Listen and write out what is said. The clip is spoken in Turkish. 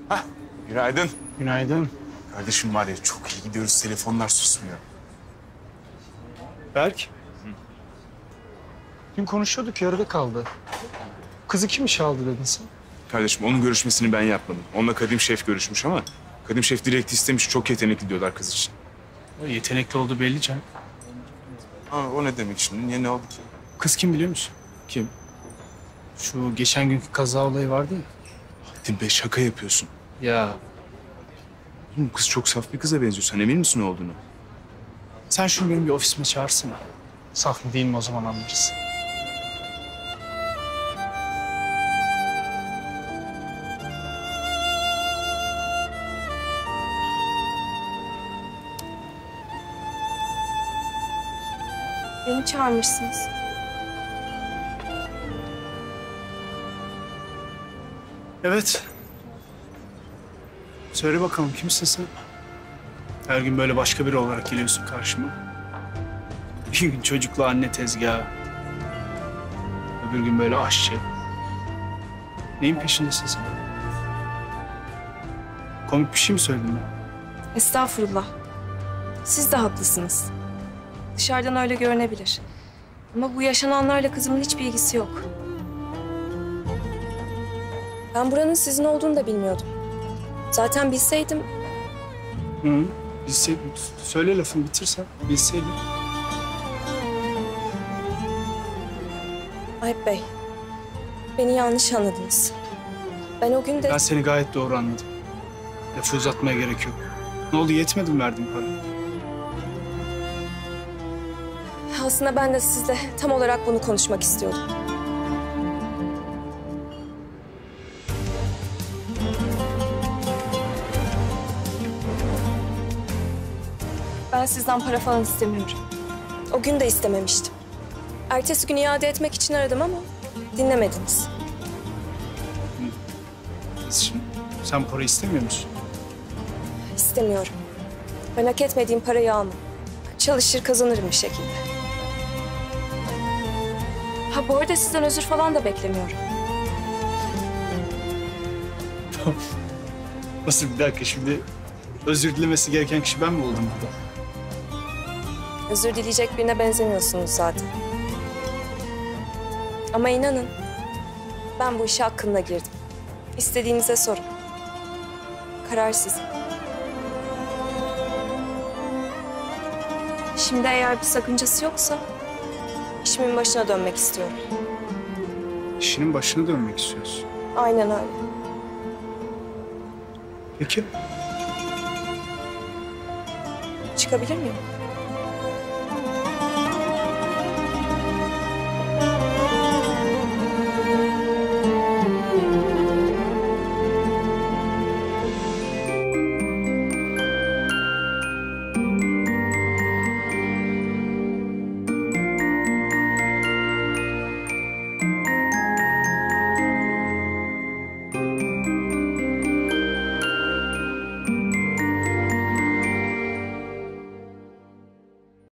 Hah, günaydın. Günaydın. Kardeşim var ya çok iyi gidiyoruz. Telefonlar susmuyor. Berk. Dün konuşuyorduk, yarıda kaldı. Kızı kim işe aldı dedin sen? Kardeşim onun görüşmesini ben yapmadım. Onunla Kadim Şef görüşmüş ama Kadim Şef direkt istemiş. Çok yetenekli diyorlar kız için. O yetenekli olduğu belli canım. Ha, o ne demek şimdi? Niye, ne oldu ki? Kız kim biliyor musun? Kim? Şu geçen günkü kaza olayı vardı ya. Hatim Bey şaka yapıyorsun. Ya Oğlum, kız çok saf bir kıza benziyor. Sen emin misin ne olduğunu? sen şunu benim bir ofisime çağırsana. Saf mı değil mi o zaman anlarız. Beni çağırmışsınız. Evet. Söyle bakalım kimsin sen? Her gün böyle başka biri olarak geliyorsun karşıma. Bir gün çocukla anne tezgahı. Öbür gün böyle aşçı. Neyin peşindesin sen? Komik bir şey mi söyledim ben? Estağfurullah. Siz de haklısınız. Dışarıdan öyle görünebilir. Ama bu yaşananlarla kızımın hiçbir ilgisi yok. Ben buranın sizin olduğunu da bilmiyordum. Zaten bilseydim... Hı. Bilseydim. Söyle lafını bitirsen. Bilseydim. Ayıp Bey, beni yanlış anladınız. Ben o gün de... Ben seni gayet doğru anladım. Lafı uzatmaya gerek yok. Ne oldu, yetmedi mi verdiğin para? Aslında ben de sizle tam olarak bunu konuşmak istiyordum. Ben sizden para falan istemiyorum. O gün de istememiştim. Ertesi gün iade etmek için aradım ama dinlemediniz. Şimdi sen para istemiyor musun? İstemiyorum. Ben hak etmediğim parayı almam. Çalışır kazanırım bir şekilde. Ha bu arada sizden özür falan da beklemiyorum. Nasıl, bir dakika, şimdi özür dilemesi gereken kişi ben mi oldum burada? Özür dileyecek birine benzemiyorsunuz zaten. Ama inanın, ben bu işe hakkında girdim. İstediğinize sorun. Karar sizin. Şimdi eğer bir sakıncası yoksa, işimin başına dönmek istiyorum. İşinin başına dönmek istiyorsun. Aynen öyle. Peki. Çıkabilir miyim?